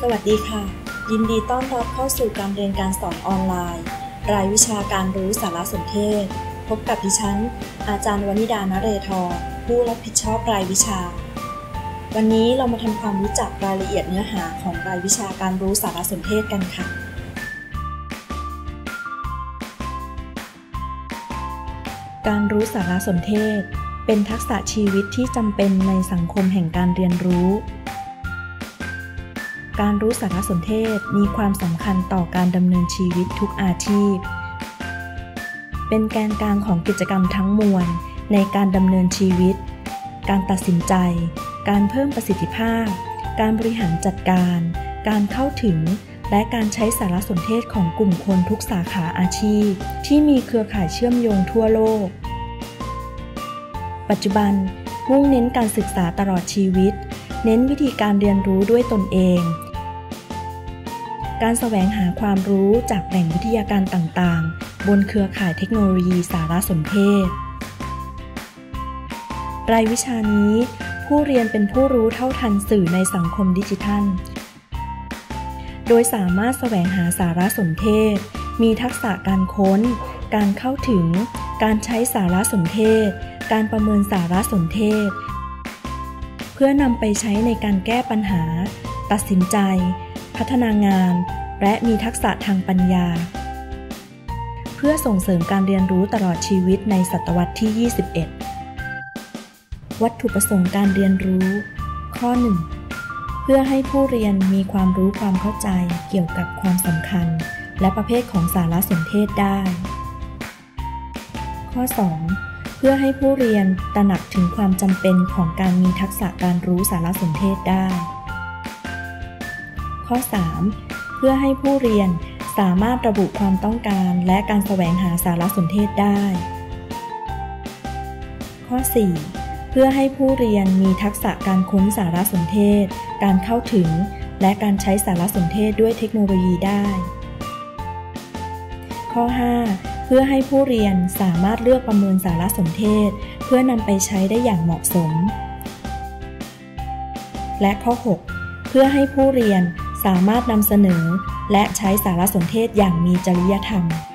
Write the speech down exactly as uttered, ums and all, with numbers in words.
วัสดีค่ะยินดีต้อนรับเข้าสู่การเรียนการสอนออนไลน์รายวิชาการรู้สารสนเทศพบกับดิฉันอาจารย์วนิดานเรธรผู้รับผิดชอบรายวิชาวันนี้เรามาทำความรู้จักรายละเอียดเนื้อหาของรายวิชาการรู้สารสนเทศกันค่ะการรู้สารสนเทศเป็นทักษะชีวิตที่จำเป็นในสังคมแห่งการเรียนรู้การรู้สารสนเทศมีความสำคัญต่อการดำเนินชีวิตทุกอาชีพเป็นแกนกลางของกิจกรรมทั้งมวลในการดำเนินชีวิตการตัดสินใจการเพิ่มประสิทธิภาพการบริหารจัดการการเข้าถึงและการใช้สารสนเทศของกลุ่มคนทุกสาขาอาชีพที่มีเครือข่ายเชื่อมโยงทั่วโลกปัจจุบันมุ่งเน้นการศึกษาตลอดชีวิตเน้นวิธีการเรียนรู้ด้วยตนเองการแสวงหาความรู้จากแหล่งวิทยาการต่างๆบนเครือข่ายเทคโนโลยีสารสนเทศรายวิชานี้ผู้เรียนเป็นผู้รู้เท่าทันสื่อในสังคมดิจิทัลโดยสามารถแสวงหาสารสนเทศมีทักษะการค้นการเข้าถึงการใช้สารสนเทศการประเมินสารสนเทศเพื่อนำไปใช้ในการแก้ปัญหาตัดสินใจพัฒนางานและมีทักษะทางปัญญาเพื่อส่งเสริมการเรียนรู้ตลอดชีวิตในศตวรรษที่ ยี่สิบเอ็ด วัตถุประสงค์การเรียนรู้ข้อ หนึ่ง เพื่อให้ผู้เรียนมีความรู้ความเข้าใจเกี่ยวกับความสำคัญและประเภทของสารสนเทศได้ข้อ สองเพื่อให้ผู้เรียนตระหนักถึงความจำเป็นของการมีทักษะการรู้สารสนเทศได้ข้อ สาม เพื่อให้ผู้เรียนสามารถระบุความต้องการและการแสวงหาสารสนเทศได้ข้อ สี่ เพื่อให้ผู้เรียนมีทักษะการค้นสารสนเทศการเข้าถึงและการใช้สารสนเทศด้วยเทคโนโลยีได้ข้อ ห้าเพื่อให้ผู้เรียนสามารถเลือกประเมินสารสนเทศเพื่อนำไปใช้ได้อย่างเหมาะสมและข้อ หก เพื่อให้ผู้เรียนสามารถนำเสนอและใช้สารสนเทศอย่างมีจริยธรรม